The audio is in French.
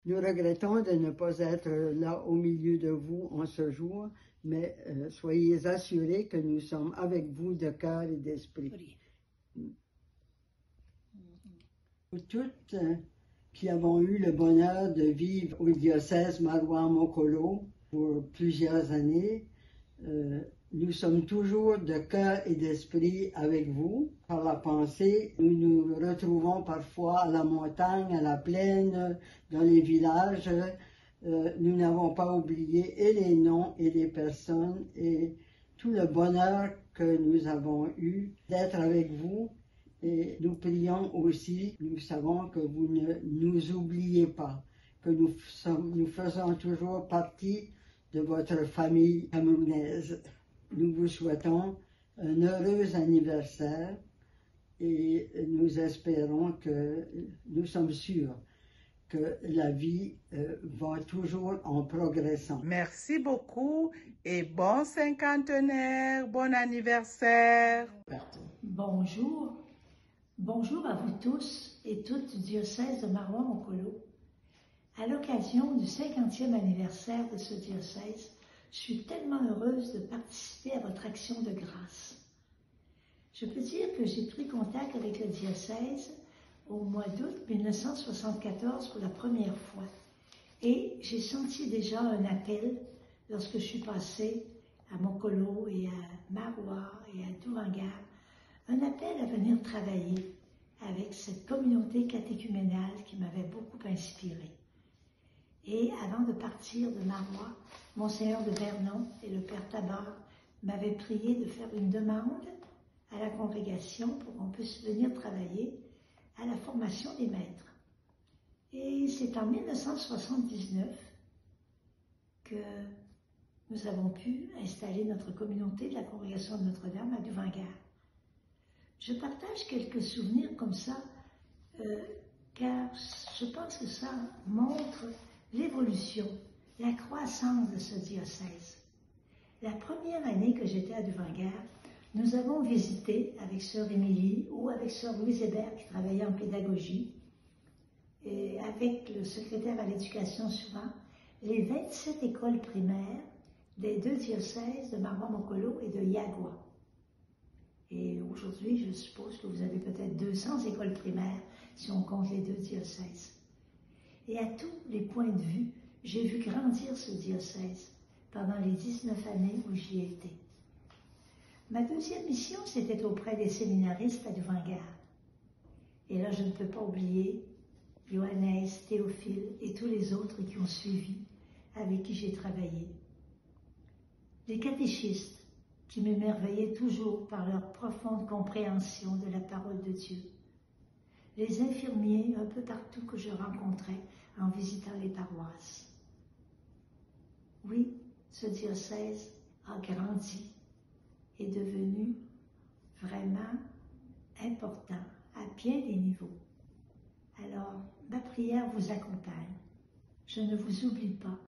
Nous regrettons de ne pas être là au milieu de vous en ce jour, mais soyez assurés que nous sommes avec vous de cœur et d'esprit. Nous toutes qui avons eu le bonheur de vivre au diocèse Marois-Mokolo pour plusieurs années, nous sommes toujours de cœur et d'esprit avec vous. Par la pensée, nous nous retrouvons parfois à la montagne, à la plaine, dans les villages. Nous n'avons pas oublié et les noms et les personnes et tout le bonheur que nous avons eu d'être avec vous. Et nous prions aussi, nous savons que vous ne nous oubliez pas, que nous faisons toujours partie de votre famille camerounaise. Nous vous souhaitons un heureux anniversaire et nous espérons que, nous sommes sûrs que la vie va toujours en progressant. Merci beaucoup et bon cinquantenaire, bon anniversaire. Bonjour. Bonjour à vous tous et toutes du diocèse de Marois-Mokolo. À l'occasion du 50e anniversaire de ce diocèse, je suis tellement heureuse de participer à votre action de grâce. Je peux dire que j'ai pris contact avec le diocèse au mois d'août 1974 pour la première fois. Et j'ai senti déjà un appel lorsque je suis passée à Mokolo et à Marois et à Douvangar, un appel à venir travailler avec cette communauté catéchuménale qui m'avait beaucoup inspirée. Et avant de partir de Marois, Monseigneur de Vernon et le Père Tabar m'avaient prié de faire une demande à la congrégation pour qu'on puisse venir travailler à la formation des maîtres. Et c'est en 1979 que nous avons pu installer notre communauté de la congrégation de Notre-Dame à Douvangar. Je partage quelques souvenirs comme ça, car je pense que ça montre l'évolution, la croissance de ce diocèse. La première année que j'étais à Douvangar, nous avons visité avec sœur Émilie ou avec sœur Louise Hébert qui travaillait en pédagogie, et avec le secrétaire à l'éducation souvent, les 27 écoles primaires des deux diocèses de Marois-Mokolo et de Yagua. Et aujourd'hui, je suppose que vous avez peut-être 200 écoles primaires si on compte les deux diocèses. Et à tous les points de vue, j'ai vu grandir ce diocèse pendant les 19 années où j'y étais. Ma deuxième mission, c'était auprès des séminaristes à Douvangar. Et là, je ne peux pas oublier Johannes, Théophile et tous les autres qui ont suivi, avec qui j'ai travaillé. Les catéchistes, qui m'émerveillaient toujours par leur profonde compréhension de la parole de Dieu. Les infirmiers, un peu partout que je rencontrais en visitant les paroisses. Oui, ce diocèse a grandi, est devenu vraiment important à bien des niveaux. Alors, ma prière vous accompagne. Je ne vous oublie pas